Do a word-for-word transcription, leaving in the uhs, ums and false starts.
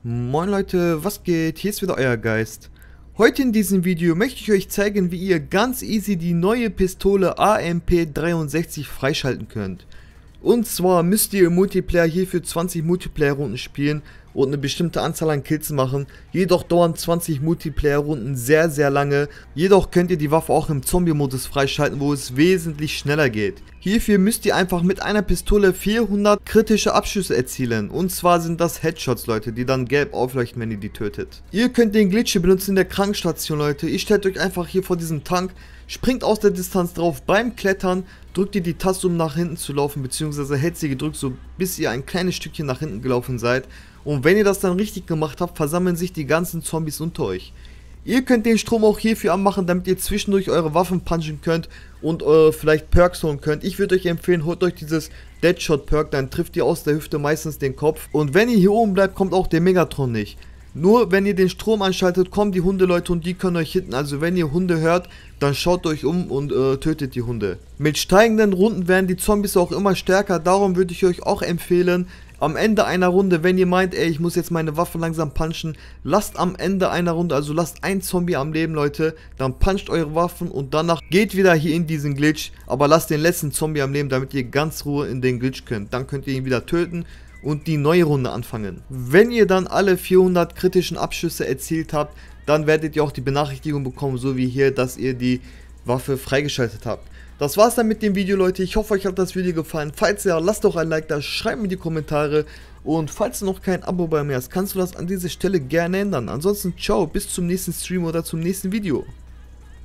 Moin Leute, was geht? Hier ist wieder euer Geist. Heute in diesem Video möchte ich euch zeigen, wie ihr ganz easy die neue Pistole A M P dreiundsechzig freischalten könnt. Und zwar müsst ihr im Multiplayer hierfür zwanzig Multiplayer-Runden spielen und eine bestimmte Anzahl an Kills machen. Jedoch dauern zwanzig Multiplayer-Runden sehr, sehr lange. Jedoch könnt ihr die Waffe auch im Zombie-Modus freischalten, wo es wesentlich schneller geht. Hierfür müsst ihr einfach mit einer Pistole vierhundert kritische Abschüsse erzielen. Und zwar sind das Headshots, Leute, die dann gelb aufleuchten, wenn ihr die tötet. Ihr könnt den Glitch hier benutzen in der Krankenstation, Leute. Ihr stellt euch einfach hier vor diesem Tank, springt aus der Distanz drauf. Beim Klettern drückt ihr die Taste, um nach hinten zu laufen, beziehungsweise hält sie gedrückt, so bis ihr ein kleines Stückchen nach hinten gelaufen seid. Und wenn ihr das dann richtig gemacht habt, versammeln sich die ganzen Zombies unter euch. Ihr könnt den Strom auch hierfür anmachen, damit ihr zwischendurch eure Waffen punchen könnt und äh, vielleicht Perks holen könnt. Ich würde euch empfehlen, holt euch dieses Deadshot Perk, dann trifft ihr aus der Hüfte meistens den Kopf. Und wenn ihr hier oben bleibt, kommt auch der Megatron nicht. Nur wenn ihr den Strom anschaltet, kommen die Hunde, Leute, und die können euch hitten. Also wenn ihr Hunde hört, dann schaut euch um und äh, tötet die Hunde. Mit steigenden Runden werden die Zombies auch immer stärker. Darum würde ich euch auch empfehlen, am Ende einer Runde, wenn ihr meint, ey, ich muss jetzt meine Waffe langsam punchen, lasst am Ende einer Runde, also lasst ein Zombie am Leben, Leute, dann puncht eure Waffen und danach geht wieder hier in diesen Glitch, aber lasst den letzten Zombie am Leben, damit ihr ganz Ruhe in den Glitch könnt. Dann könnt ihr ihn wieder töten und die neue Runde anfangen. Wenn ihr dann alle vierhundert kritischen Abschüsse erzielt habt, dann werdet ihr auch die Benachrichtigung bekommen, so wie hier, dass ihr die Waffe freigeschaltet habt. Das war's dann mit dem Video, Leute. Ich hoffe, euch hat das Video gefallen. Falls ja, lasst doch ein Like da, schreibt mir in die Kommentare. Und falls du noch kein Abo bei mir hast, kannst du das an dieser Stelle gerne ändern. Ansonsten, ciao, bis zum nächsten Stream oder zum nächsten Video.